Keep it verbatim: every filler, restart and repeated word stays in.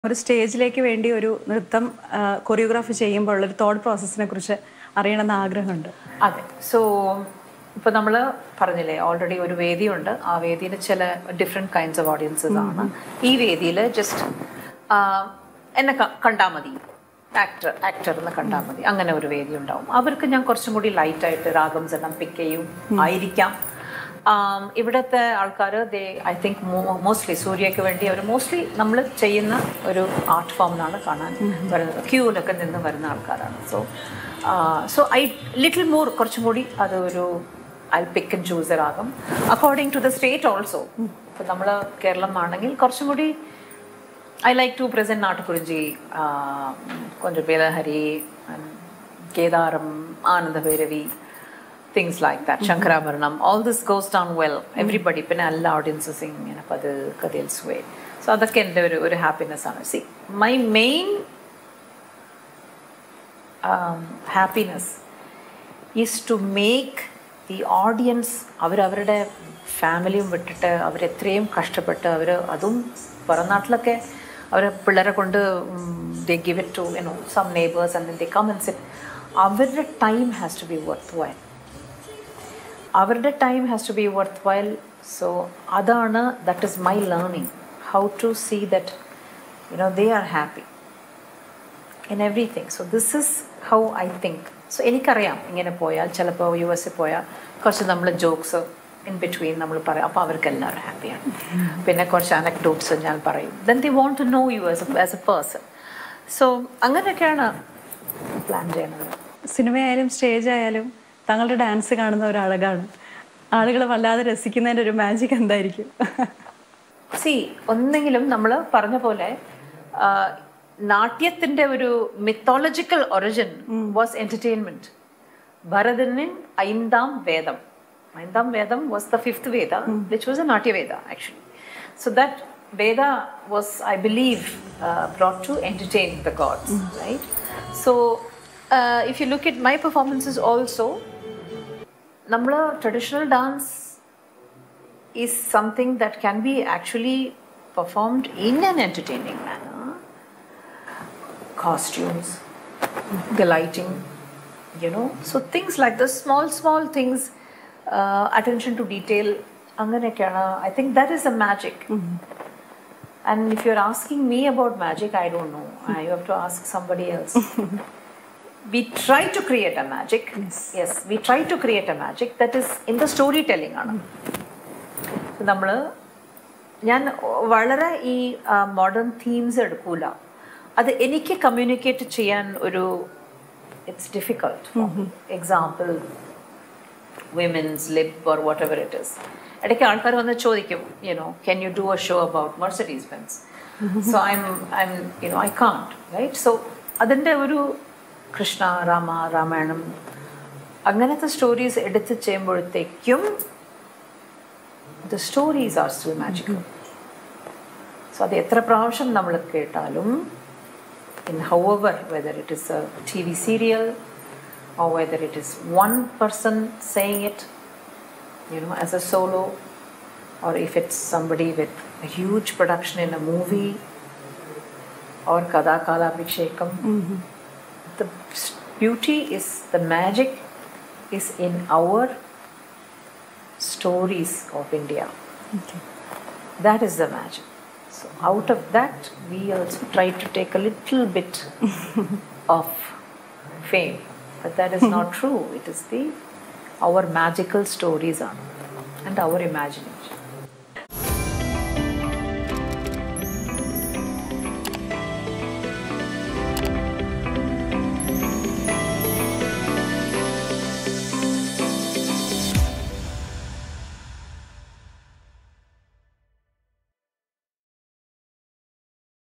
ഒരു സ്റ്റേജിലേക്ക് വേണ്ടി ഒരു നൃത്തം കൊറിയോഗ്രാഫി ചെയ്യുമ്പോൾ ഉള്ള ഒരു തോട്ട് പ്രോസസ്സിനെ കുറിച്ച് അറിയണമെന്ന് ആഗ്രഹമുണ്ട്. അതെ. സോ ഇപ്പോൾ നമ്മൾ പറഞ്ഞില്ലേ ഓൾറെഡി ഒരു വേദിയുണ്ട്. ആ വേദിയിൽ ചില ഡിഫറെൻറ്റ് കൈൻഡ്സ് ഓഫ് ഓഡിയൻസസ് ആണ്. ഈ വേദിയിൽ ജസ്റ്റ് എന്നെ കണ്ടാൽ മതി, ആക്ടർ ആക്ടർ എന്ന് കണ്ടാൽ മതി, അങ്ങനെ ഒരു വേദി ഉണ്ടാവും. അവർക്ക് ഞാൻ കുറച്ചും കൂടി ലൈറ്റായിട്ട് രാഗം എല്ലാം പിക്ക് ചെയ്യും ആയിരിക്കാം. ഇവിടുത്തെ ആൾക്കാർ ദേ ഐ തിങ്ക് മോസ്റ്റ്ലി സൂര്യയ്ക്ക് വേണ്ടി അവർ മോസ്റ്റ്ലി നമ്മൾ ചെയ്യുന്ന ഒരു ആർട്ട് ഫോം എന്നാണ് കാണാൻ വരുന്നത്. ക്യൂവിലൊക്കെ നിന്ന് വരുന്ന ആൾക്കാരാണ്. So so I little more കുറച്ചും കൂടി അത് ഒരു I pick and choose ragam according to the state also. ഇപ്പം നമ്മൾ കേരളം ആണെങ്കിൽ കുറച്ചും കൂടി I like to present Naatukurinji, Konja Belahari, Kedaram, Ananda Bhairavi, things like that, mm-hmm. Shankarabharanam. All this goes down well. Mm-hmm. Everybody, pinna alla audiences sing in a Padal Kadil's way. So that can do a happiness. See, my main um, happiness is to make the audience, our our family, our etrem kashtapatta, our adum Paranatlake. Our pillare kondu they give it to you know some neighbors and then they come and sit. Our time has to be worthwhile. Our time has to be worthwhile. So adana, that is my learning. How to see that you know they are happy in everything. So this is how I think. So എനിക്കറിയാം ഇങ്ങനെ പോയാൽ ചിലപ്പോൾ U S പോയാൽ കുറച്ച് നമ്മൾ jokes in between നമ്മൾ പറയും. അപ്പോൾ അവർക്ക് എല്ലാവരും ഹാപ്പിയാണ്. പിന്നെ കുറച്ച് അനക്ഡോട്ട്സ് ഞാൻ പറയും. Then they want to know you as as a person. So അങ്ങനെയൊക്കെയാണ് പ്ലാൻ ചെയ്യുന്നത്. സിനിമയായാലും സ്റ്റേജ് ആയാലും തങ്ങളുടെ ഡാൻസ് കാണുന്ന ഒരു അഴകാണ്. ആളുകൾ വല്ലാതെ രസിക്കുന്നതിൻ്റെ ഒരു മാജിക് എന്തായിരിക്കും? സി ഒന്നെങ്കിലും നമ്മൾ പറഞ്ഞ പോലെ നാട്യത്തിൻ്റെ ഒരു മിത്തോളജിക്കൽ ഒറിജിൻ വാസ് എൻ്റർടൈൻമെൻറ്റ്. ഭരതന് ഐന്താം വേദം. Aindam Vedam was the fifth Veda, mm. which was a Natya Veda actually. So that Veda was, I believe, uh, brought to entertain the gods, mm. right? So uh, if you look at my performances also, Namla traditional dance is something that can be actually performed in an entertaining manner. Costumes, mm. the lighting, you know, so things like the small, small things. Uh, attention to detail, I think that is the magic. Mm-hmm. And if you're asking me about magic, I don't know. Mm-hmm. I have to ask somebody else. We try to create a magic. Yes. Yes, we try to create a magic that is in the storytelling. So, നമ്മൾ ഞാൻ വളരെ ഈ modern themes എടുക്കൂല. അത് എനിക്ക് communicate ചെയ്യാൻ ഒരു it's difficult. Example women's lib or whatever it is. ഇടയ്ക്ക് ആൾക്കാർ വന്ന് ചോദിക്കും, you know, can you do a show about Mercedes Benz? So I'm, I'm, you know, I can't, right? So അതിൻ്റെ ഒരു കൃഷ്ണ രാമ രാമായണം അങ്ങനത്തെ സ്റ്റോറീസ് എടുത്ത് ചെയ്യുമ്പോഴത്തേക്കും the stories are still magical. So അത് എത്ര പ്രാവശ്യം നമ്മൾ കേട്ടാലും in however, whether it is a T V serial or whether it is one person saying it, you know, as a solo, or if it's somebody with a huge production in a movie, or Kada Kala Abhishekam. Mm-hmm. The beauty is, the magic is in our stories of India. Okay. That is the magic. So out of that, we also try to take a little bit of fame. But that is not true. It is the our magical stories are and our imagination.